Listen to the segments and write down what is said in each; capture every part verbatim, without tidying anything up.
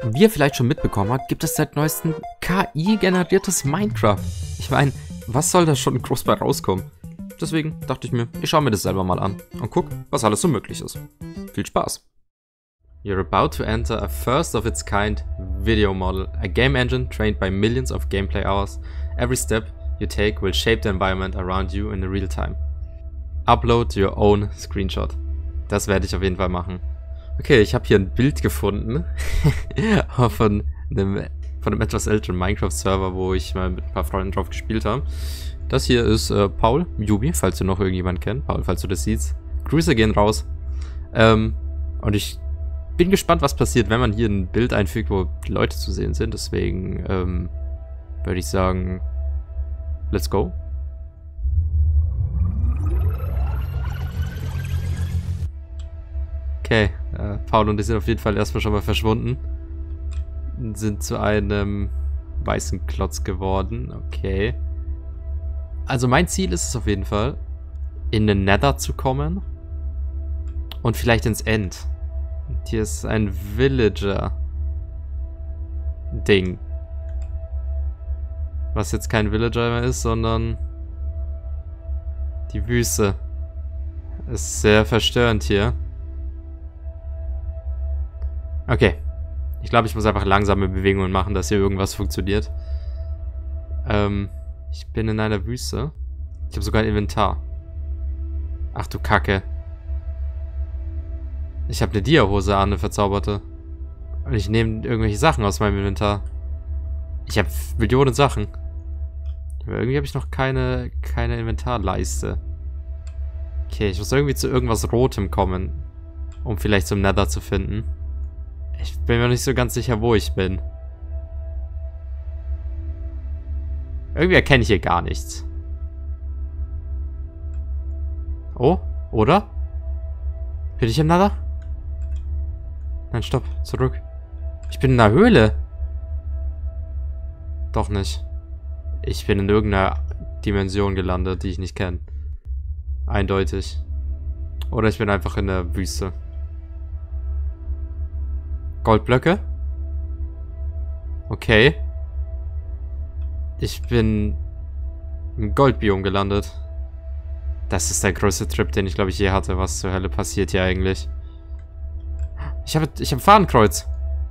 Wie ihr vielleicht schon mitbekommen habt, gibt es seit neuestem K I-generiertes Minecraft. Ich meine, was soll da schon groß bei rauskommen? Deswegen dachte ich mir, ich schaue mir das selber mal an und guck, was alles so möglich ist. Viel Spaß! You're about to enter a first-of-its-kind video model, a game engine trained by millions of gameplay hours. Every step you take will shape the environment around you in real time. Upload your own screenshot. Das werde ich auf jeden Fall machen. Okay, ich habe hier ein Bild gefunden von einem, von einem etwas älteren Minecraft-Server, wo ich mal mit ein paar Freunden drauf gespielt habe. Das hier ist äh, Paul, Jubi, falls du noch irgendjemanden kennst. Paul, falls du das siehst. Grüße gehen raus. Ähm, und ich bin gespannt, was passiert, wenn man hier ein Bild einfügt, wo die Leute zu sehen sind. Deswegen ähm, würde ich sagen, let's go. Okay, äh, Paul und ich sind auf jeden Fall erstmal schon mal verschwunden. Sind zu einem weißen Klotz geworden. Okay. Also mein Ziel ist es auf jeden Fall, in den Nether zu kommen. Und vielleicht ins End. Und hier ist ein Villager-Ding. Was jetzt kein Villager mehr ist, sondern die Wüste. Ist sehr verstörend hier. Okay. Ich glaube, ich muss einfach langsame Bewegungen machen, dass hier irgendwas funktioniert. Ähm, ich bin in einer Wüste. Ich habe sogar ein Inventar. Ach du Kacke. Ich habe eine Dia-Hose an, eine verzauberte. Und ich nehme irgendwelche Sachen aus meinem Inventar. Ich habe Millionen Sachen. Aber irgendwie habe ich noch keine, keine Inventarleiste. Okay, ich muss irgendwie zu irgendwas Rotem kommen, um vielleicht zum Nether zu finden. Ich bin mir nicht so ganz sicher, wo ich bin. Irgendwie erkenne ich hier gar nichts. Oh, oder? Bin ich im Nether? Nein, stopp, zurück. Ich bin in einer Höhle. Doch nicht. Ich bin in irgendeiner Dimension gelandet, die ich nicht kenne. Eindeutig. Oder ich bin einfach in der Wüste. Goldblöcke? Okay. Ich bin im Goldbiom gelandet. Das ist der größte Trip, den ich glaube ich je hatte. Was zur Hölle passiert hier eigentlich? Ich habe ich habe Fadenkreuz.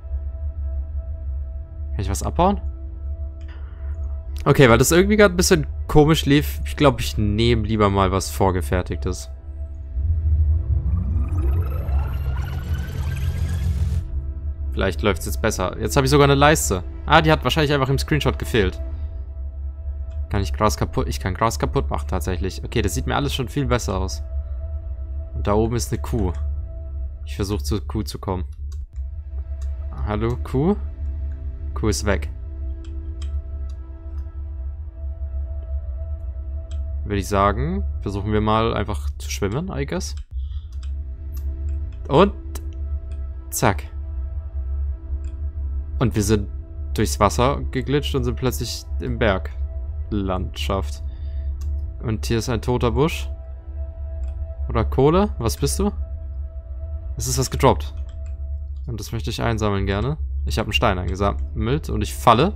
Kann ich was abbauen? Okay, weil das irgendwie gerade ein bisschen komisch lief. Ich glaube, ich nehme lieber mal was Vorgefertigtes. Vielleicht läuft es jetzt besser. Jetzt habe ich sogar eine Leiste. Ah, die hat wahrscheinlich einfach im Screenshot gefehlt. Kann ich Gras kaputt... Ich kann Gras kaputt machen, tatsächlich. Okay, das sieht mir alles schon viel besser aus. Und da oben ist eine Kuh. Ich versuche zur Kuh zu kommen. Hallo, Kuh? Kuh ist weg. Würde ich sagen, versuchen wir mal einfach zu schwimmen, I guess. Und... zack. Und wir sind durchs Wasser geglitscht und sind plötzlich im Berglandschaft. Und hier ist ein toter Busch. Oder Kohle? Was bist du? Es ist was gedroppt. Und das möchte ich einsammeln gerne. Ich habe einen Stein eingesammelt und ich falle.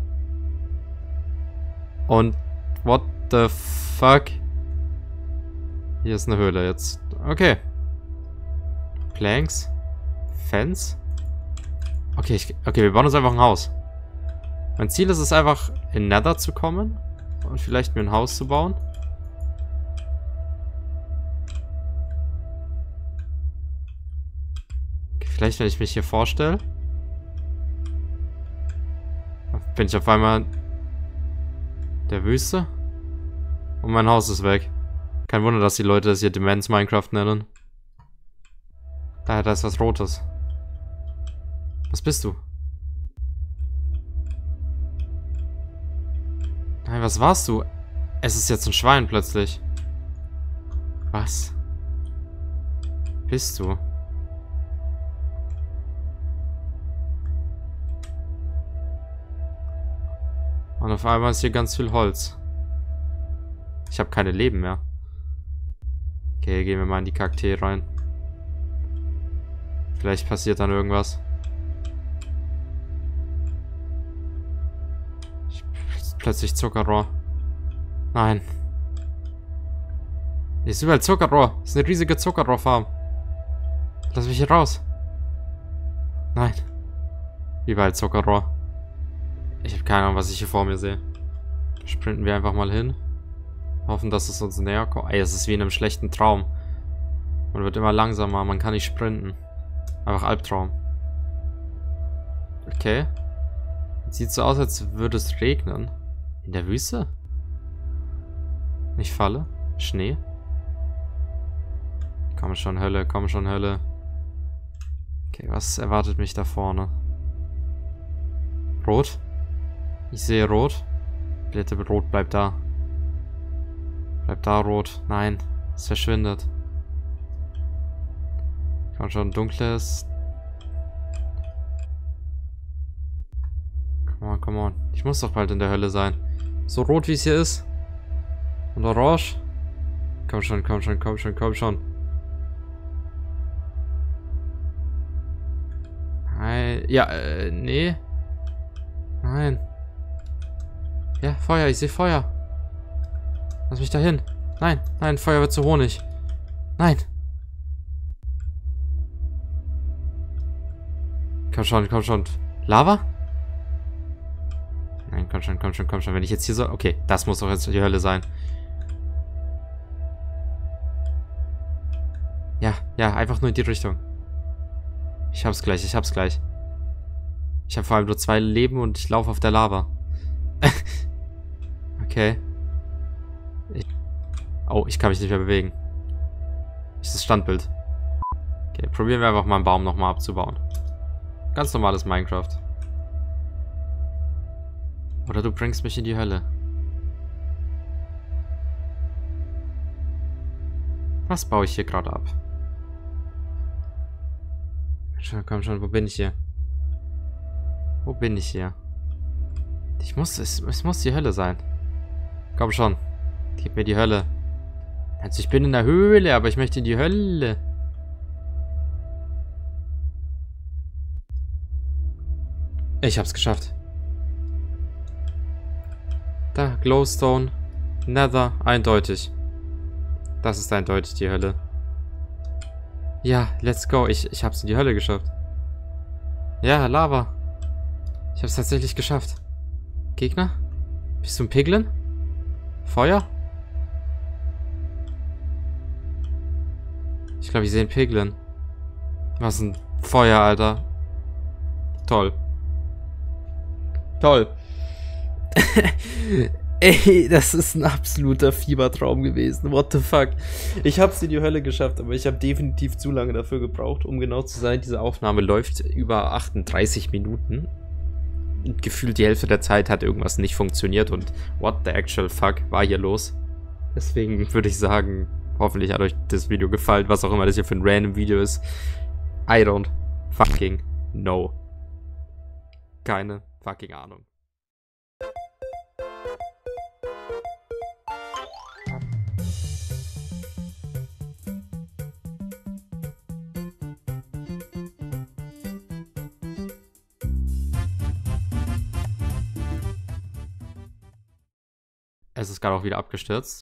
Und what the fuck? Hier ist eine Höhle jetzt. Okay. Planks. Fence. Okay, ich, okay, wir bauen uns einfach ein Haus. Mein Ziel ist es einfach, in Nether zu kommen und vielleicht mir ein Haus zu bauen. Okay, vielleicht, wenn ich mich hier vorstelle, bin ich auf einmal der Wüste und mein Haus ist weg. Kein Wunder, dass die Leute das hier Demenz Minecraft nennen. Da, da ist was Rotes. Was bist du? Nein, was warst du? Es ist jetzt ein Schwein plötzlich. Was? Bist du? Und auf einmal ist hier ganz viel Holz. Ich habe keine Leben mehr. Okay, gehen wir mal in die Kakteen rein. Vielleicht passiert dann irgendwas. plötzlich Zuckerrohr. Nein. Hier ist überall Zuckerrohr. Das ist eine riesige Zuckerrohrfarm. Lass mich hier raus. Nein. Überall Zuckerrohr. Ich habe keine Ahnung, was ich hier vor mir sehe. Sprinten wir einfach mal hin. Hoffen, dass es uns näher kommt. Ey, es ist wie in einem schlechten Traum. Man wird immer langsamer, man kann nicht sprinten. Einfach Albtraum. Okay. Sieht so aus, als würde es regnen. In der Wüste? Ich falle. Schnee. Komm schon, Hölle, komm schon, Hölle. Okay, was erwartet mich da vorne? Rot? Ich sehe Rot. Bitte, Rot, bleib da. Bleib da, Rot. Nein, es verschwindet. Komm schon, dunkles. Come on, come on. Ich muss doch bald in der Hölle sein. So rot, wie es hier ist. Und orange. Komm schon, komm schon, komm schon, komm schon. Nein. Ja, äh, nee. Nein. Ja, Feuer, ich sehe Feuer. Lass mich da hin. Nein, nein, Feuer wird zu Honig. Nein. Komm schon, komm schon. Lava? Nein, komm schon, komm schon, komm schon. Wenn ich jetzt hier so... Okay, das muss doch jetzt die Hölle sein. Ja, ja, einfach nur in die Richtung. Ich hab's gleich, ich hab's gleich. Ich habe vor allem nur zwei Leben und ich laufe auf der Lava. Okay. Ich oh, ich kann mich nicht mehr bewegen. Ist das Standbild. Okay, probieren wir einfach mal einen Baum nochmal abzubauen. Ganz normales Minecraft. Oder du bringst mich in die Hölle. Was baue ich hier gerade ab? Schon, komm schon, wo bin ich hier? Wo bin ich hier? Ich muss, es, es muss die Hölle sein. Komm schon. Gib mir die Hölle. Also ich bin in der Höhle, aber ich möchte in die Hölle. Ich hab's geschafft. Da, Glowstone. Nether, eindeutig. Das ist eindeutig die Hölle. Ja, let's go. Ich, ich hab's in die Hölle geschafft. Ja, Lava. Ich hab's tatsächlich geschafft. Gegner? Bist du ein Piglin? Feuer? Ich glaube, ich sehe einen Piglin. Was ein Feuer, Alter. Toll. Toll. Ey, das ist ein absoluter Fiebertraum gewesen. What the fuck? Ich hab's in die Hölle geschafft, aber ich habe definitiv zu lange dafür gebraucht, um genau zu sein. Diese Aufnahme läuft über achtunddreißig Minuten. Und gefühlt die Hälfte der Zeit hat irgendwas nicht funktioniert und what the actual fuck war hier los? Deswegen würde ich sagen, hoffentlich hat euch das Video gefallen, was auch immer das hier für ein random Video ist. I don't fucking know. Keine fucking Ahnung. Es ist gerade auch wieder abgestürzt.